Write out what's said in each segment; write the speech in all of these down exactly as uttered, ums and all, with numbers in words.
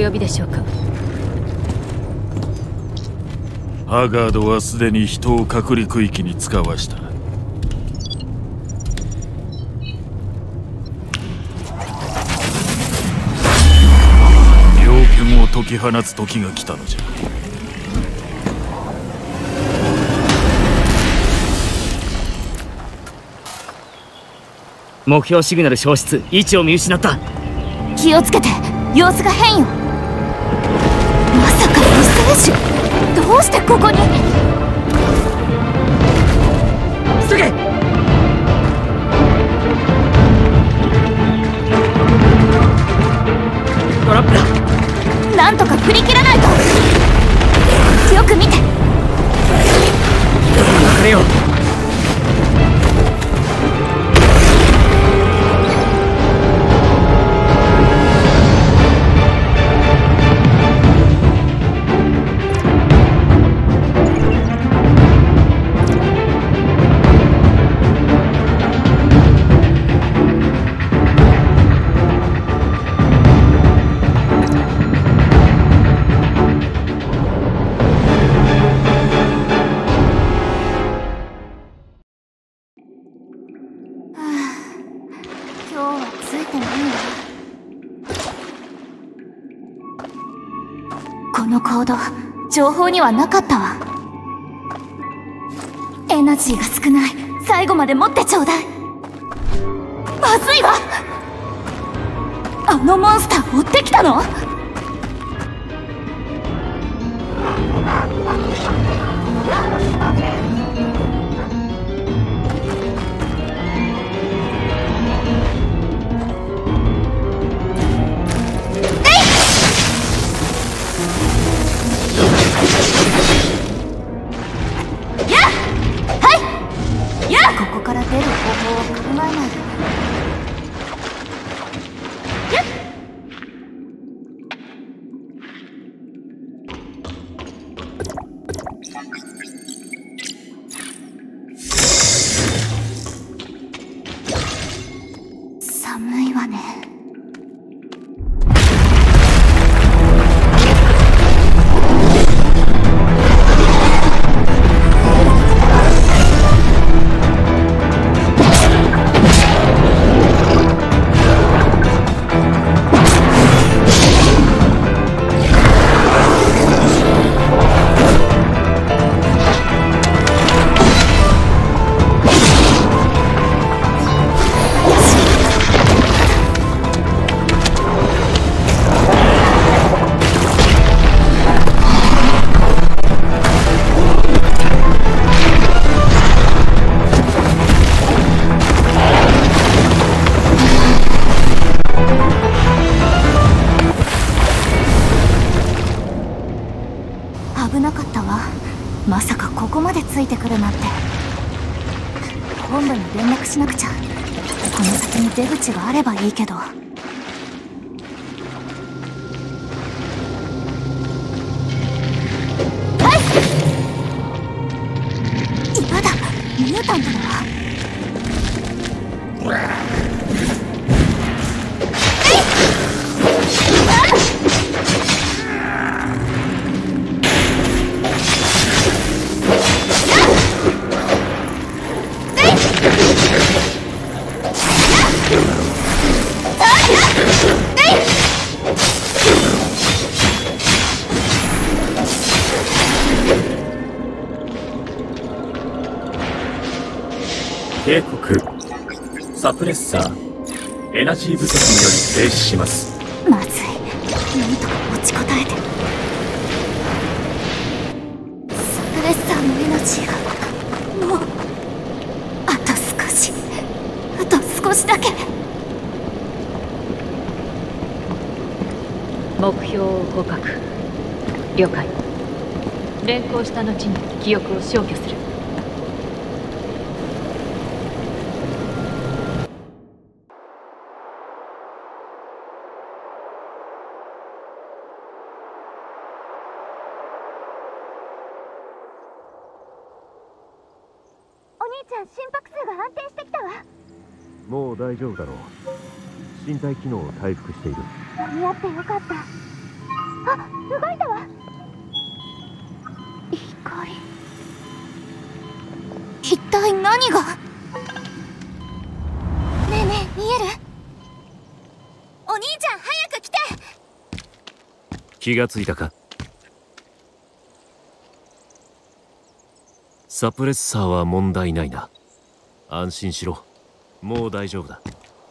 呼びでしょうか。 ハガードはすでに人を隔離区域に使わした。猟犬を解き放つ時が来たのじゃ。 目標シグナル消失、位置を見失った。 気をつけて、様子が変よ。まさか異星種、どうしてここに。 急げ。トラップだ。 なんとか振り切らないと。よく見て。 別れよう。 このコード、情報にはなかったわ。エナジーが少ない。最後まで持ってちょうだい。まずいわ。あのモンスター追ってきたの？ここから出る方法を考えないと。寒いわね。危なかったわ。まさかここまでついてくるなんて。本部に連絡しなくちゃ。この先に出口があればいいけど。今だ、ミュータントだわ。 警告。サプレッサーエナジー不足により停止します。 まずい。なんとか持ちこたえて。サプレッサーのエナジーがもうあと少し、あと少しだけ。 目標を捕獲。了解。連行した後に記憶を消去する。 お兄ちゃん、心拍数が安定してきたわ。 もう大丈夫だろう。身体機能を回復している。 間に合ってよかった。 動いたわ。光、一体何が。ねえねえ、見える？お兄ちゃん、早く来て。 気がついたか。サプレッサーは問題ないな。安心しろ、もう大丈夫だ。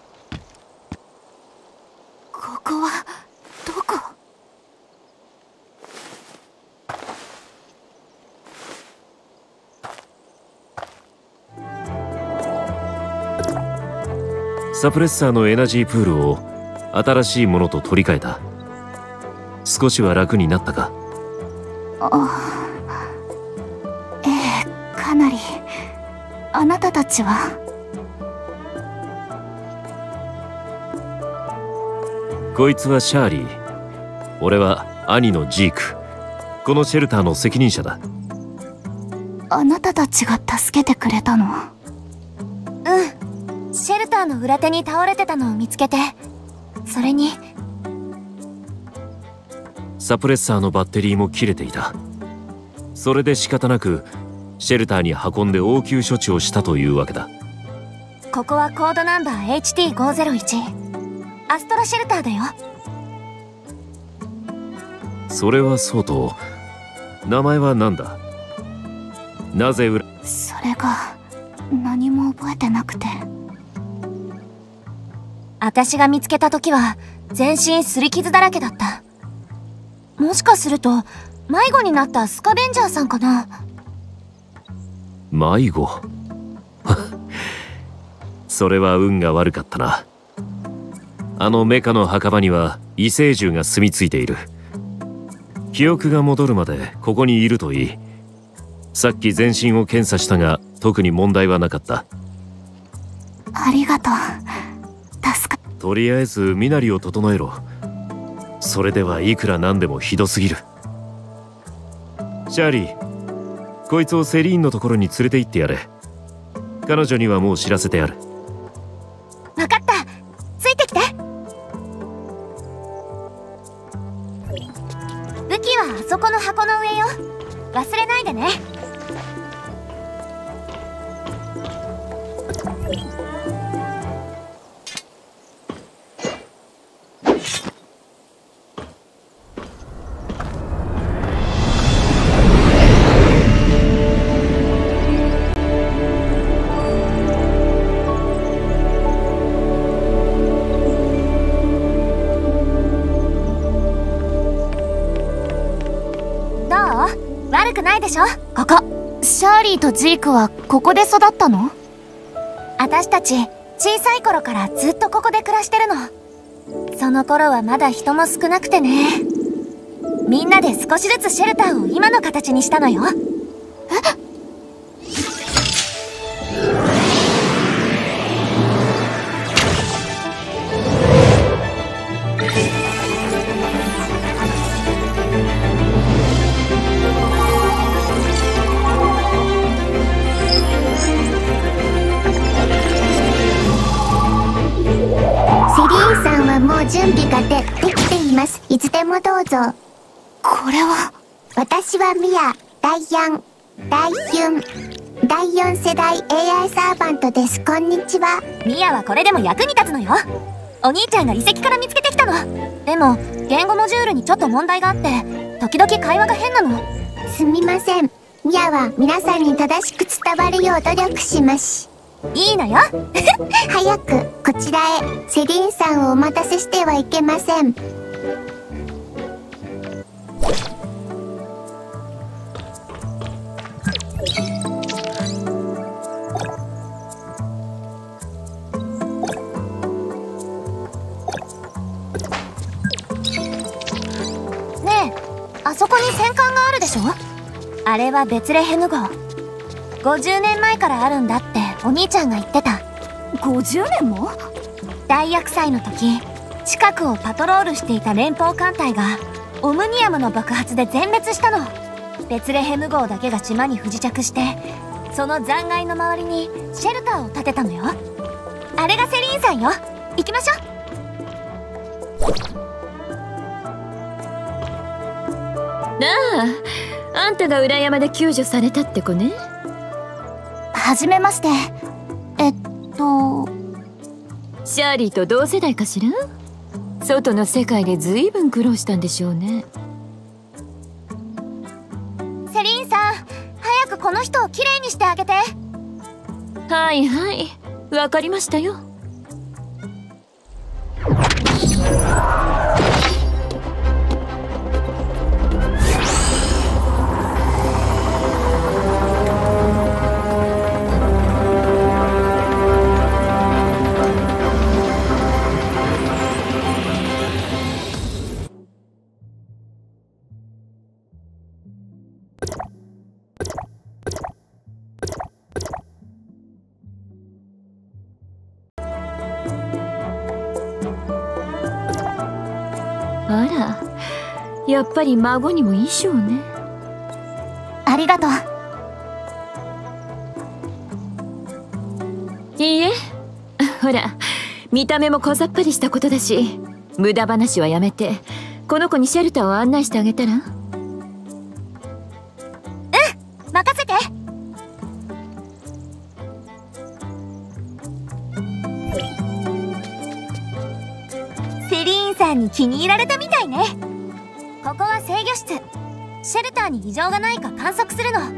ここはどこ？ サプレッサーのエナジープールを新しいものと取り替えた。少しは楽になったか？ あ、ええ、かなり。あなたたちは？ こいつはシャーリー、俺は兄のジーク。このシェルターの責任者だ。 あなたたちが助けてくれたの？ うん。シェルターの裏手に倒れてたのを見つけて、それにサプレッサーのバッテリーも切れていた。それで仕方なくシェルターに運んで応急処置をしたというわけだ。 ここはコードナンバー エイチティーごーぜろいち アストラシェルターだよ。 それはそうと、名前は何だ？なぜ裏… それが何も覚えてなくて。 私が見つけた時は全身擦り傷だらけだった。もしかすると迷子になったスカベンジャーさんかな。 迷子それは運が悪かったな。あのメカの墓場には異星獣が住み着いている。記憶が戻るまでここにいるといい。さっき全身を検査したが特に問題はなかった。 ありがとう。助か… とりあえず身なりを整えろ。それではいくらなんでもひどすぎる。シャーリー、こいつをセリーンのところに連れて行ってやれ。彼女にはもう知らせてある。 分かった、ついてきて。武器はあそこの箱の上よ。忘れないでね。悪くないでしょ、ここ。 シャーリーとジークはここで育ったの？ 私たち小さい頃からずっとここで暮らしてるの。その頃はまだ人も少なくてね。みんなで少しずつシェルターを今の形にしたのよ。え？ もう準備がでできています。いつでもどうぞ。 これは… 私はミア、第四、第四、第四世代 エーアイ サーバントです。こんにちは。 ミアはこれでも役に立つのよ。お兄ちゃんが遺跡から見つけてきたの。でも言語モジュールにちょっと問題があって時々会話が変なの。 すみません。ミアは皆さんに正しく伝わるよう努力します。 いいのよ早くこちらへ。セリーンさんをお待たせしてはいけません。 ねえ、あそこに戦艦があるでしょ。あれはベツレヘム号。ごじゅうねんまえからあるんだってお兄ちゃんが言ってた。 ごじゅうねんも？ 大厄災の時、近くをパトロールしていた連邦艦隊がオムニアムの爆発で全滅したの。ベツレヘム号だけが島に不時着して、その残骸の周りにシェルターを建てたのよ。あれがセリーンさんよ。行きましょう。 あ、あんたが裏山で救助されたって子ね。 はじめまして。えっとシャーリーと同世代かしら。外の世界でずいぶん苦労したんでしょうね。 セリーンさん、早くこの人をきれいにしてあげて。 はいはい、わかりましたよ。あら、やっぱり孫にも衣装ね。 ありがとう。 いいえ、ほら、見た目も小ざっぱりしたことだし、無駄話はやめてこの子にシェルターを案内してあげたら。 うん、任せて。セリーンさんに気に入られたみたいね。ここは制御室。シェルターに異常がないか観測するの。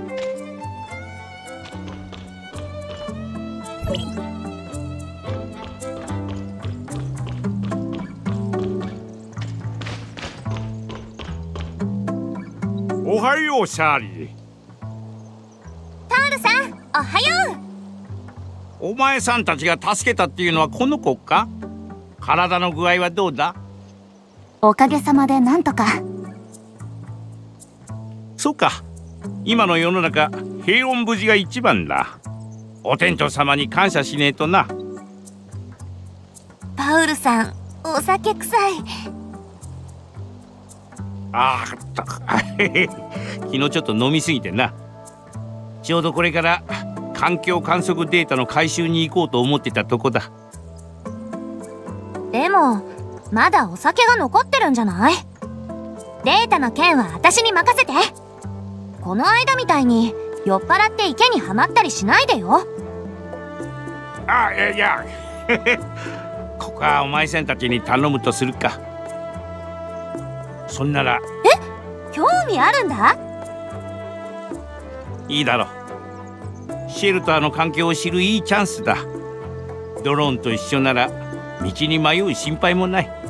おはよう、シャーリー。 タールさん、おはよう。お前さんたちが助けたっていうのはこの子か？体の具合はどうだ？ おかげさまでなんとか。 そうか。今の世の中、平穏無事が一番だ。お天道様に感謝しねえとな。 パウルさん、お酒臭い。 ああ、ったく昨日ちょっと飲みすぎてな。ちょうどこれから環境観測データの回収に行こうと思ってたとこだ。 でもまだお酒が残ってるんじゃない？データの件は私に任せて。この間みたいに酔っ払って池にはまったりしないでよ。 あ、いやいやここはお前さんたちに頼むとするか。そんなら。 え、興味あるんだ。 いいだろう。シェルターの環境を知るいいチャンスだ。ドローンと一緒なら道に迷う心配もない。